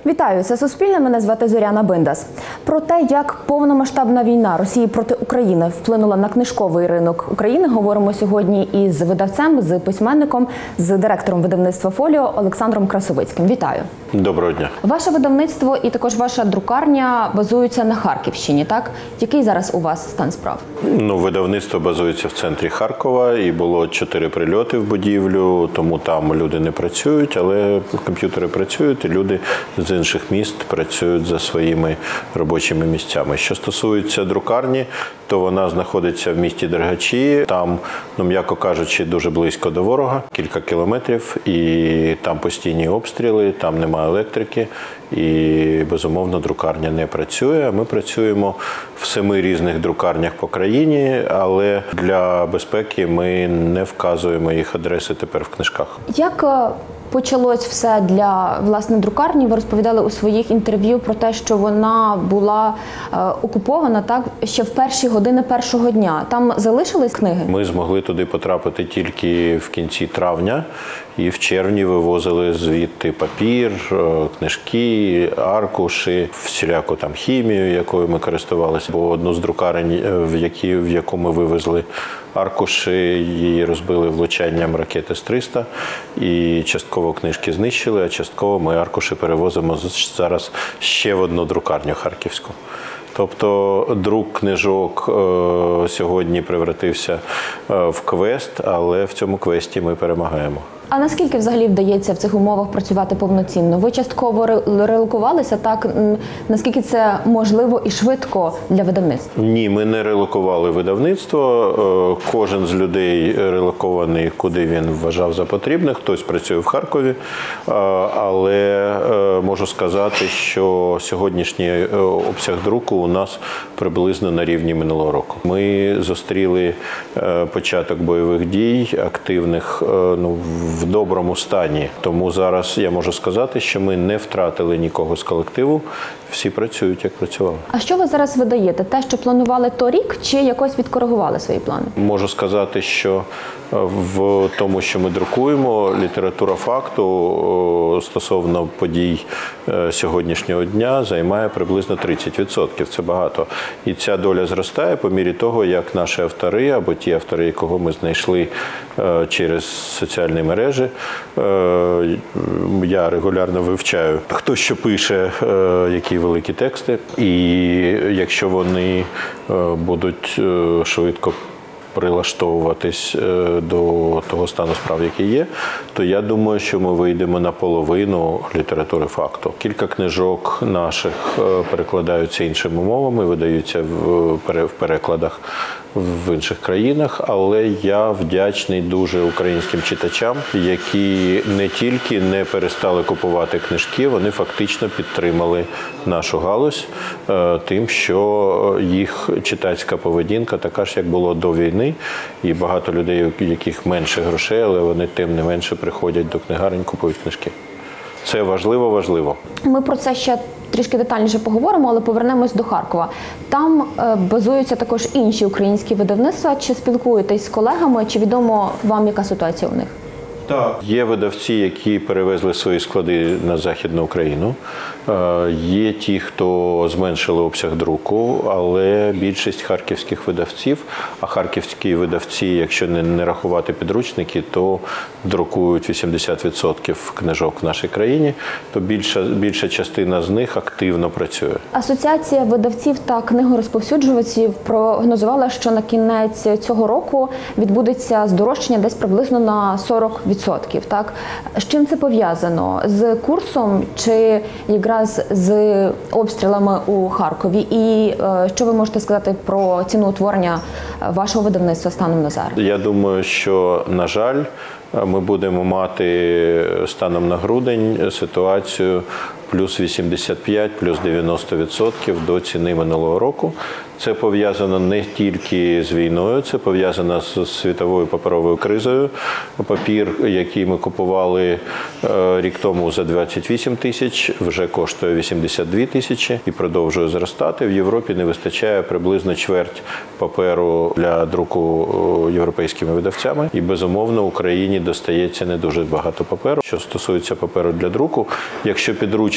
Вітаю, це Суспільне, мене звати Зоряна Биндас. Про те, як повномасштабна війна Росії проти України вплинула на книжковий ринок України, говоримо сьогодні із видавцем, з письменником, з директором видавництва «Фоліо» Олександром Красовицьким. Вітаю. Доброго дня. Ваше видавництво і також ваша друкарня базуються на Харківщині, так? Який зараз у вас стан справ? Видавництво базується в центрі Харкова і було 4 прильоти в будівлю, тому там люди не працюють, але комп'ютери працюють і люди з інших міст працюють за своїми робочими місцями. Що стосується друкарні, то вона знаходиться в місті Дергачі, там, м'яко кажучи, дуже близько до ворога, кілька кілометрів, і там постійні обстріли, там немає електрики, і, безумовно, друкарня не працює. Ми працюємо в 7 різних друкарнях по країні, але для безпеки ми не вказуємо їх адреси тепер в книжках. Як почалось все для, власне, друкарні? Ви розповідали у своїх інтерв'ю про те, що вона була окупована, так, ще в перші години першого дня. Там залишились книги? Ми змогли туди потрапити тільки в кінці травня, і в червні вивозили звідти папір, книжки, аркуші, всіляку там хімію, якою ми користувалися. Бо одну з друкарень, в яку ми вивезли аркуші, її розбили влучанням ракети С-300, і частково книжки знищили, а частково ми аркуші перевозимо зараз ще в одну друкарню харківську. Тобто друк книжок сьогодні превратився в квест, але в цьому квесті ми перемагаємо. А наскільки взагалі вдається в цих умовах працювати повноцінно? Ви частково релокувалися, так? Наскільки це можливо і швидко для видавництва? Ні, ми не релокували видавництво. Кожен з людей релокований, куди він вважав за потрібне. Хтось працює в Харкові, але можу сказати, що сьогоднішній обсяг друку у нас приблизно на рівні минулого року. Ми зустріли початок бойових дій, активних, в доброму стані. Тому зараз я можу сказати, що ми не втратили нікого з колективу, всі працюють, як працювали. А що ви зараз видаєте? Те, що планували торік, чи якось відкоригували свої плани? Можу сказати, що в тому, що ми друкуємо, література факту стосовно подій сьогоднішнього дня займає приблизно 30%. Це багато. І ця доля зростає по мірі того, як наші автори, або ті автори, якого ми знайшли через соціальні мережі, я регулярно вивчаю, хто що пише, які великі тексти, і якщо вони будуть швидко прилаштовуватись до того стану справ, який є, то я думаю, що ми вийдемо на половину літератури факту. Кілька книжок наших перекладаються іншими мовами, видаються в перекладах в інших країнах, але я вдячний дуже українським читачам, які не тільки не перестали купувати книжки, вони фактично підтримали нашу галузь тим, що їх читацька поведінка така ж, як було до війни, і багато людей, у яких менше грошей, але вони тим не менше приходять до книгарень, купують книжки. Це важливо. Ми про це ще трішки детальніше поговоримо, але повернемось до Харкова. Там базуються також інші українські видавництва. Чи спілкуєтесь з колегами, чи відомо вам, яка ситуація у них? Так. Є видавці, які перевезли свої склади на Західну Україну. Є ті, хто зменшили обсяг друку, але більшість харківських видавців, а харківські видавці, якщо не рахувати підручники, то друкують 80% книжок в нашій країні, то більша частина з них активно працює. Асоціація видавців та книгорозповсюджувачів прогнозувала, що на кінець цього року відбудеться здорожчання десь приблизно на 40%. Так? З чим це пов'язано? З курсом чи якраз з обстрілами у Харкові? І що ви можете сказати про ціноутворення вашого видавництва станом на зараз? Я думаю, що, на жаль, ми будемо мати станом на грудень ситуацію плюс 85, плюс 90% до ціни минулого року. Це пов'язано не тільки з війною, це пов'язано з світовою паперовою кризою. Папір, який ми купували рік тому за 28 тисяч, вже коштує 82 тисячі і продовжує зростати. В Європі не вистачає приблизно чверть паперу для друку європейськими видавцями. І, безумовно, Україні достається не дуже багато паперу. Що стосується паперу для друку, якщо підручник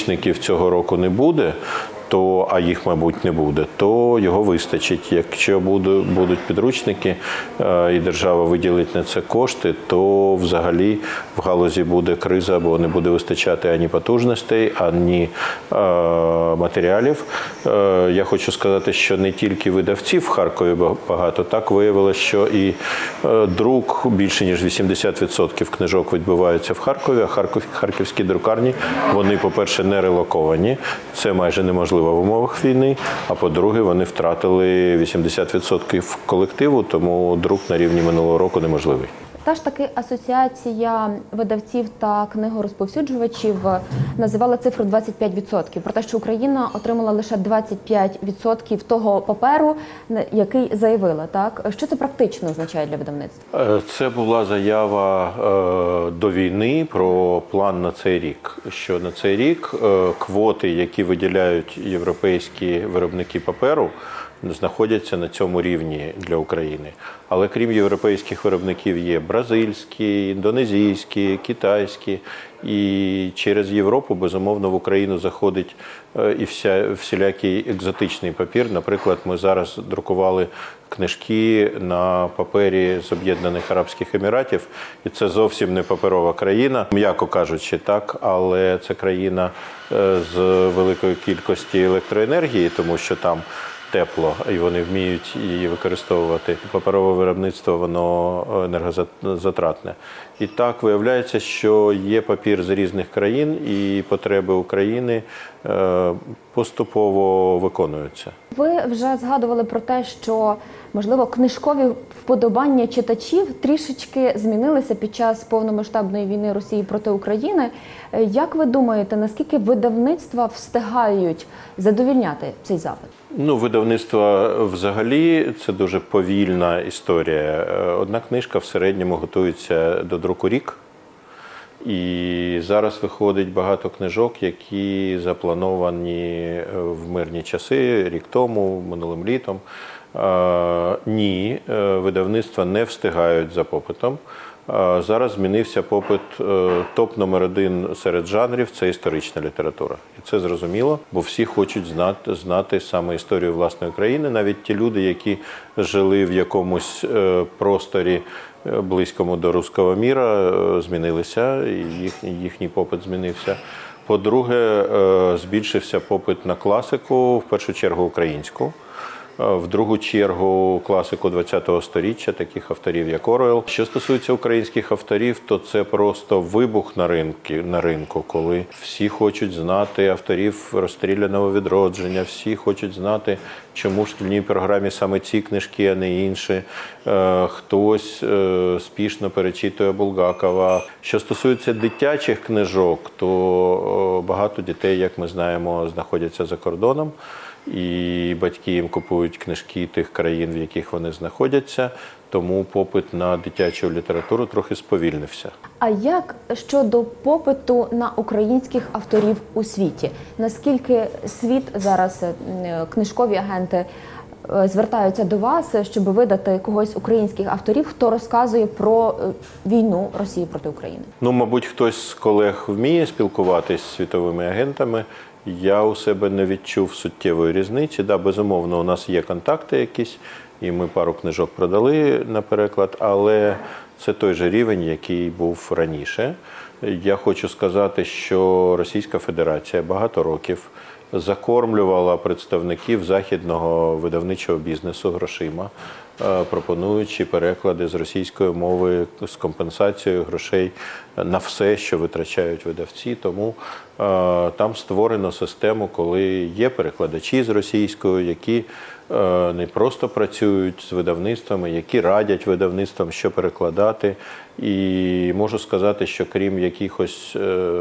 підручників цього року не буде, а їх, мабуть, не буде, то його вистачить. Якщо будуть підручники і держава виділить на це кошти, то взагалі в галузі буде криза, бо не буде вистачати ані потужностей, ані матеріалів. Я хочу сказати, що не тільки видавців в Харкові багато, так виявилося, що і друк, більше ніж 80% книжок відбувається в Харкові, а харківські друкарні, вони, по-перше, не релоковані, це майже неможливо в умовах війни, а по-друге, вони втратили 80% колективу, тому друк на рівні минулого року неможливий. Та ж таки асоціація видавців та книгорозповсюджувачів називала цифру 25%, про те, що Україна отримала лише 25% того паперу, який заявила. Так? Що це практично означає для видавництва? Це була заява до війни про план на цей рік. Що на цей рік квоти, які виділяють європейські виробники паперу, знаходяться на цьому рівні для України. Але крім європейських виробників є бразильські, індонезійські, китайські. І через Європу, безумовно, в Україну заходить і всілякий екзотичний папір. Наприклад, ми зараз друкували книжки на папері з Об'єднаних Арабських Еміратів. І це зовсім не паперова країна, м'яко кажучи, так, але це країна з великою кількістю електроенергії, тому що там тепло, і вони вміють її використовувати. Паперове виробництво, воно енергозатратне. І так виявляється, що є папір з різних країн, і потреби України поступово виконуються. Ви вже згадували про те, що, можливо, книжкові вподобання читачів трішечки змінилися під час повномасштабної війни Росії проти України. Як ви думаєте, наскільки видавництва встигають задовільняти цей запит? Видавництво взагалі – це дуже повільна історія. Одна книжка в середньому готується до друку рік. І зараз виходить багато книжок, які заплановані в мирні часи, рік тому, минулим літом. Ні, видавництва не встигають за попитом. Зараз змінився попит. Топ номер 1 серед жанрів – це історична література. І це зрозуміло, бо всі хочуть знати саме історію власної країни. Навіть ті люди, які жили в якомусь просторі близькому до руського міра, змінилися, і їхній попит змінився. По-друге, збільшився попит на класику, в першу чергу українську. В другу чергу класику ХХ століття, таких авторів, як Оруелл. Що стосується українських авторів, то це просто вибух на ринку, коли всі хочуть знати авторів «Розстріляного відродження», всі хочуть знати, чому в шкільній програмі саме ці книжки, а не інші. Хтось спішно перечитує Булгакова. Що стосується дитячих книжок, то багато дітей, як ми знаємо, знаходяться за кордоном. І батьки їм купують книжки тих країн, в яких вони знаходяться, тому попит на дитячу літературу трохи сповільнився. А як щодо попиту на українських авторів у світі? Наскільки світ зараз, книжкові агенти, звертаються до вас, щоб видати когось українських авторів, хто розказує про війну Росії проти України? Мабуть, хтось з колег вміє спілкуватись з світовими агентами. Я у себе не відчув суттєвої різниці. Да, безумовно, у нас є контакти якісь, і ми пару книжок продали на переклад, але це той же рівень, який був раніше. Я хочу сказати, що Російська Федерація багато років закормлювала представників західного видавничого бізнесу грошима, пропонуючи переклади з російської мови з компенсацією грошей на все, що витрачають видавці. Тому там створено систему, коли є перекладачі з російської, які не просто працюють з видавництвами, які радять видавництвам, що перекладати. І можу сказати, що крім якихось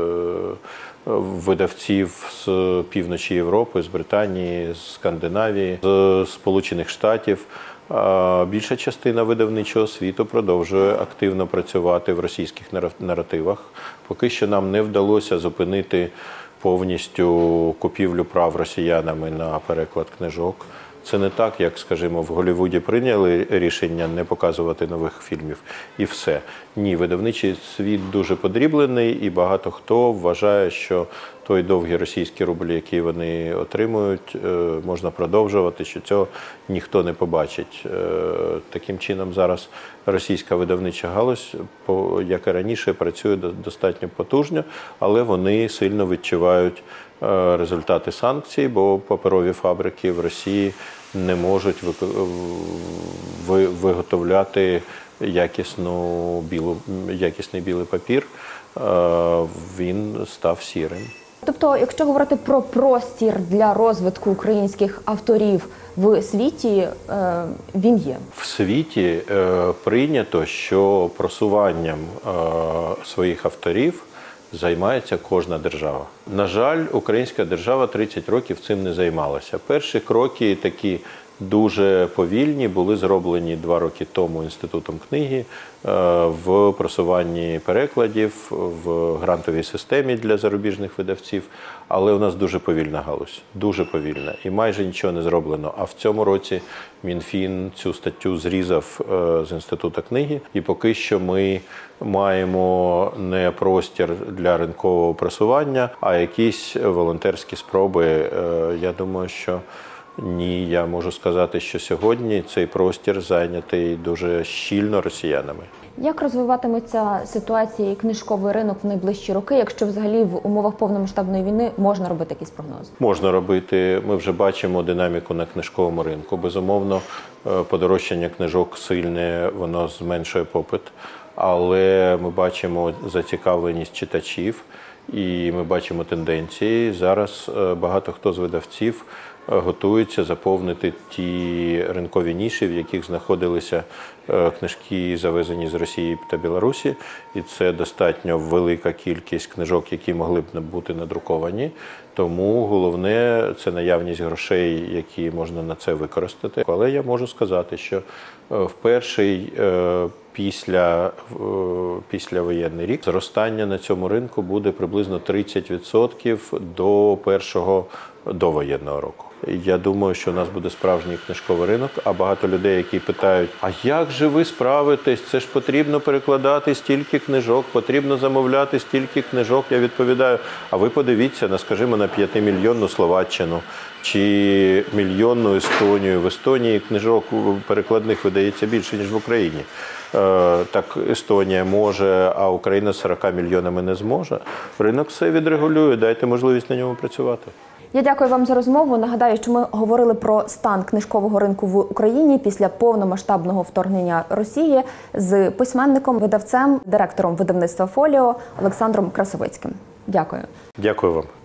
видавців з півночі Європи, з Британії, з Скандинавії, з Сполучених Штатів, більша частина видавничого світу продовжує активно працювати в російських наративах. Поки що нам не вдалося зупинити повністю купівлю прав росіянами на переклад книжок. Це не так, як, скажімо, в Голлівуді прийняли рішення не показувати нових фільмів і все. Ні, видавничий світ дуже подріблений, і багато хто вважає, що той довгий російський рубль, який вони отримують, можна продовжувати, що цього ніхто не побачить. Таким чином зараз російська видавнича галузь, як і раніше, працює достатньо потужно, але вони сильно відчувають результати санкцій, бо паперові фабрики в Росії не можуть виготовляти якісний білий папір. Він став сірим. Тобто, якщо говорити про простір для розвитку українських авторів в світі, він є? В світі прийнято, що просуванням своїх авторів займається кожна держава. На жаль, українська держава 30 років цим не займалася. Перші кроки такі дуже повільні були зроблені 2 роки тому Інститутом книги в просуванні перекладів, в грантовій системі для зарубіжних видавців. Але у нас дуже повільна галузь, дуже повільна. І майже нічого не зроблено. А в цьому році Мінфін цю статтю зрізав з Інституту книги. І поки що ми маємо не простір для ринкового просування, а якісь волонтерські спроби. Я думаю, що ні, я можу сказати, що сьогодні цей простір зайнятий дуже щільно росіянами. Як розвиватиметься ситуація і книжковий ринок в найближчі роки, якщо взагалі в умовах повномасштабної війни можна робити якісь прогнози? Можна робити. Ми вже бачимо динаміку на книжковому ринку. Безумовно, подорожчання книжок сильне, воно зменшує попит. Але ми бачимо зацікавленість читачів і ми бачимо тенденції. Зараз багато хто з видавців готується заповнити ті ринкові ніші, в яких знаходилися книжки, завезені з Росії та Білорусі. І це достатньо велика кількість книжок, які могли б бути надруковані. Тому головне – це наявність грошей, які можна на це використати. Але я можу сказати, що в перший післявоєнний рік зростання на цьому ринку буде приблизно 30% до першого довоєнного року. Я думаю, що у нас буде справжній книжковий ринок, а багато людей, які питають, а як же ви справитесь? Це ж потрібно перекладати стільки книжок, потрібно замовляти стільки книжок. Я відповідаю, а ви подивіться, скажімо, на 5-мільйонну Словаччину чи мільйонну Естонію. В Естонії книжок перекладних видається більше, ніж в Україні. Так Естонія може, а Україна з 40 мільйонами не зможе. Ринок все відрегулює, дайте можливість на ньому працювати. Я дякую вам за розмову. Нагадаю, що ми говорили про стан книжкового ринку в Україні після повномасштабного вторгнення Росії з письменником, видавцем, директором видавництва «Фоліо» Олександром Красовицьким. Дякую. Дякую вам.